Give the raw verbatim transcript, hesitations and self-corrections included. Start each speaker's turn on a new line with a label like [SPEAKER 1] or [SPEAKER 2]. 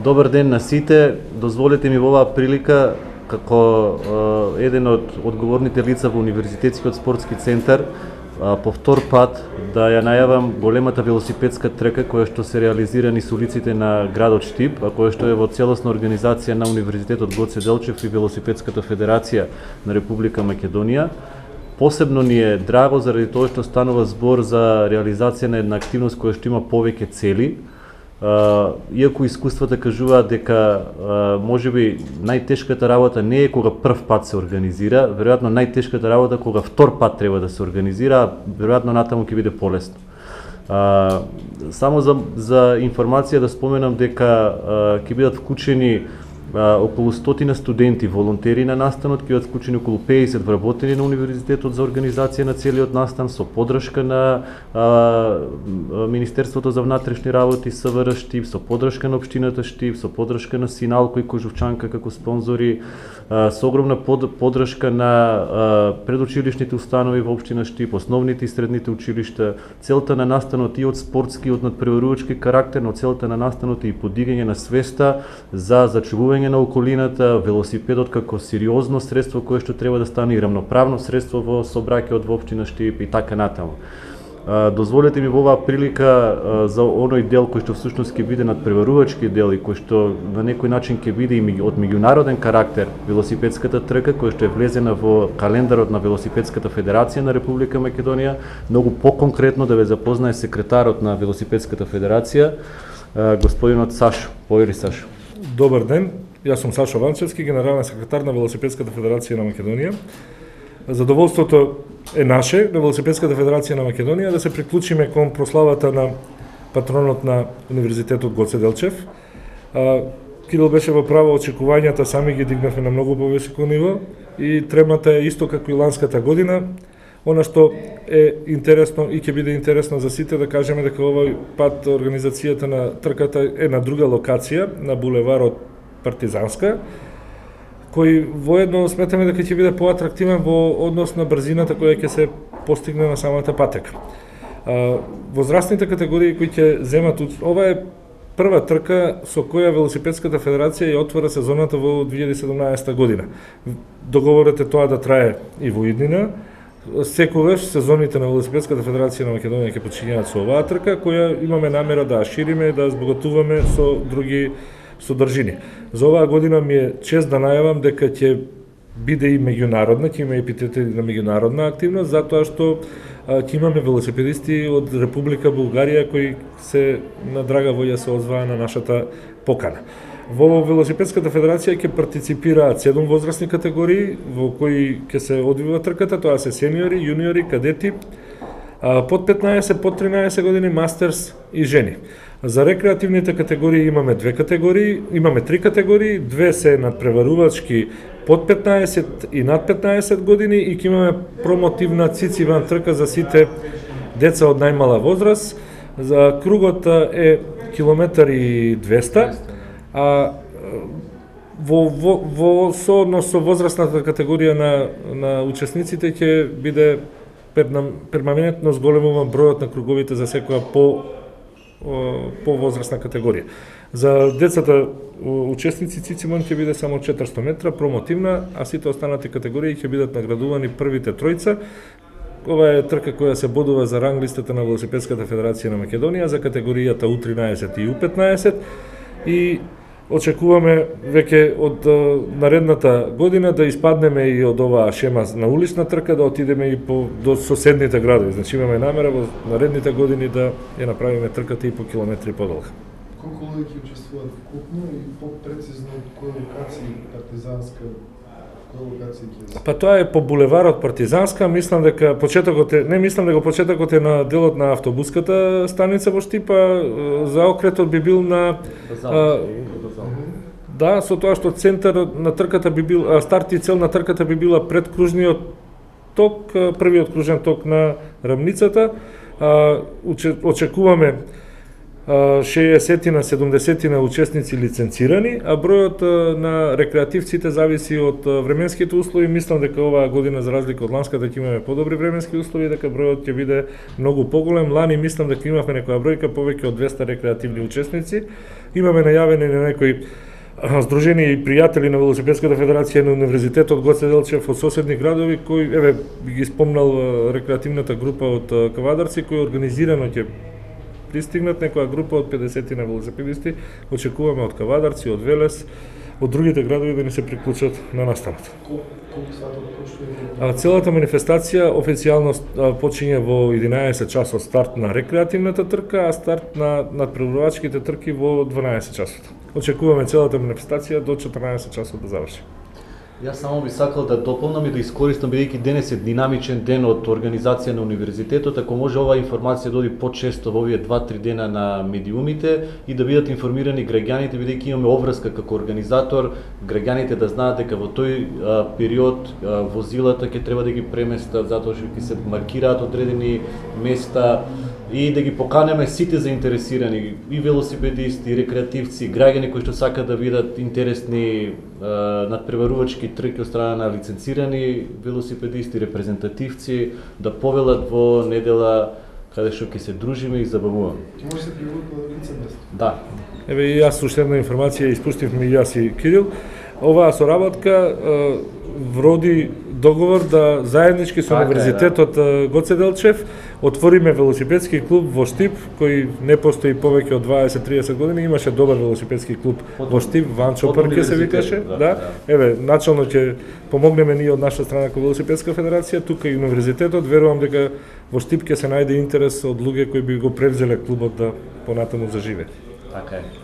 [SPEAKER 1] Добар ден на сите. Дозволете ми во оваа прилика, како е, еден од одговорните лица во Универзитетскиот спортски центар, а, по втор пат да ја најавам големата велосипедска трка која што се реализира низ улиците на градот Штип, а која што е во целосна организација на Универзитетот Гоце Делчев и Велосипедската федерација на Република Македонија. Посебно ни е драго заради тоа што станува збор за реализација на една активност која што има повеќе цели. Uh, иако искуствата кажуваат дека uh, можеби најтешката работа не е кога прв пат се организира, веројатно најтешката работа кога втор пат треба да се организира, веројатно натаму ќе биде полесно. Uh, само за, за информација да споменам дека uh, ќе бидат вклучени Uh, околу стотина студенти, волонтери на настанот, ќе бидат вклучени околу педесет вработени на Универзитетот за организација на целиот настан со поддршка на uh, Министерството за внатрешни работи, СВР Штип, со поддршка на општината Штип, со поддршка на Синалко и Кожувчанка како спонзори, uh, со огромна под, поддршка на uh, предучилишните установи во општина Штип, основните и средните училишта. Целта на настанот и од спортски, од надпреварувачки карактер, но целта на настанот е и подигање на свеста за зачувување на околината, велосипедот како сериозно средство кое што треба да стане и рамноправно средство во сообраќајот во општина Штип и така натаму. Дозволете ми во оваа прилика за оној дел кој што всушност ќе биде надпреварувачки дел и кој што на некој начин ќе биде и од меѓународен карактер, велосипедската трка која што е влезена во календарот на Велосипедската федерација на Република Македонија, многу поконкретно да ве запознае секретарот на Велосипедската федерација, господинот Сашо. Повели, Сашо.
[SPEAKER 2] Добар ден, јас сум Сашо Ванчевски, генерален секретар на Велосипедската федерација на Македонија. Задоволството е наше, на Велосипедската федерација на Македонија, да се приклучиме кон прославата на патронот на Универзитетот Гоце Делчев. Кирил беше во право, очекувањата сами ги дигнавме на многу повисоко ниво и тремата е исто како и ланската година. Она што е интересно и ќе биде интересно за сите да кажеме дека овој пат организацијата на трката е на друга локација, на булеварот Партизанска, кој воедно сметаме дека ќе биде поатрактивен во однос на брзината која ќе се постигне на самата патека. Возрастните категории кои ќе земат, ова е прва трка со која Велосипедската федерација ја отвора сезоната во две илјади и седумнаесета година. Договорот е тоа да трае и во иднина. Секогаш сезоните на Велосипедската федерација на Македонија ќе почињаат со оваа трка, која имаме намера да шириме и да збогатуваме со други содржини. За оваа година ми е чест да најавам дека ќе биде и меѓународна, ќе има епитети на меѓународна активност, затоа што а, ќе имаме велосипедисти од Република Бугарија кои се на драга волја се озваа на нашата покана. Во Велосипедската федерација ќе партиципираат седум возрастни категории во кои ќе се одвива трката, тоа се сениори, јуниори, кадети, под петнаесет, под тринаесет години, мастерс и жени. За рекреативните категории имаме две категории, имаме три категории, две се надпреварувачки под петнаесет и над петнаесет години и ќе имаме промотивна цициван трка за сите деца од најмала возраст. За кругот е километар и двеста. А во, во, во сооднос со возрастната категорија на, на учесниците ќе биде перманентно зголемуван бројот на круговите за секоја по, по возрастна категорија. За децата учесници цицимон ќе биде само четиристо метра, промотивна, а сите останати категории ќе бидат наградувани првите тројца. Ова е трка која се бодува за ранглистата на Велосипедската федерација на Македонија за категоријата У тринаесет и У петнаесет и очекуваме веќе од наредната година да испаднеме и од оваа шема на улична трка, да отидеме и по, до соседните градови. Значи имаме намера во наредните години да ја направиме трката и по километри подолга.
[SPEAKER 3] Колку луѓе учествуваат вкупно и по-прецизно од кој локација партизанска?
[SPEAKER 2] Па тоа е по булеварот Партизанска, мислам дека почетокот е, не мислам дека почетокот е на делот на автобуската станица во Штипа, заокретот би бил на а, да, со тоа што центар на трката би бил, а, старт и цел на трката би била пред кружниот ток, првиот кружен ток на рамницата. А, очекуваме шеесет на седумдесет на учесници лиценцирани, а бројот на рекреативците зависи од временските услови. Мислам дека оваа година, за разлика од ланската, ќе имаме подобри временски услови, дека бројот ќе биде многу поголем. Лани мислам дека имавме некоја бројка повеќе од двеста рекреативни учесници. Имаме најавени на некои здружени и пријатели на Велосипедската федерација на Универзитетот Гоце Делчев од соседни градови, кои, еве, ги спомнал рекреативната група од Кавадарци, кои организирано ќе пристигнат некоја група од педесет на велосипедисти. Очекуваме од Кавадарци, од Велес, од другите градови да ни се приклучат на настаната.
[SPEAKER 3] Колку сатот почнува?
[SPEAKER 2] Целата манифестација официјално почиње во единаесет часот старт на рекреативната трка, а старт на надпреварувачките трки во дванаесет часот. Очекуваме целата манифестација до четрнаесет часот да заврши.
[SPEAKER 1] Јас само би сакал да дополнам и да искористам, бидејќи денес е динамичен ден од организација на универзитетот, ако може оваа информација да оди почесто во овие два-три дена на медиумите и да бидат информирани граѓаните, бидејќи имаме обврска како организатор, граѓаните да знаат дека во тој а, период а, возилата ќе треба да ги преместат, затоа што ќе се маркираат одредени места, и да ги поканеме сите заинтересирани, и велосипедисти, и рекреативци, граѓани кои што сакаат да видат интересни а, надпреварувачки трки од страна на лиценцирани велосипедисти, репрезентативци, да повелат во недела каде што ќе се дружиме и забавуваме.
[SPEAKER 3] Ќе може да се привлекува до лице место.
[SPEAKER 1] Да.
[SPEAKER 2] Еве и јас уште една информација испустивме и јас и Кирил. Оваа соработка вроди договор да заеднички со
[SPEAKER 1] така,
[SPEAKER 2] Универзитетот да. Гоце Делчев отвориме велосипедски клуб во Штип, кој не постои повеќе од дваесет-триесет години. Имаше добар велосипедски клуб под, во Штип, Ванчо Прке се викаше. Да, да. да. Еве, начално ќе помогнеме ние од наша страна како Велосипедска федерација, тука и Универзитетот. Верувам дека во Штип ќе се најде интерес од луѓе кои би го превзеле клубот да понатаму заживее.
[SPEAKER 1] Така е.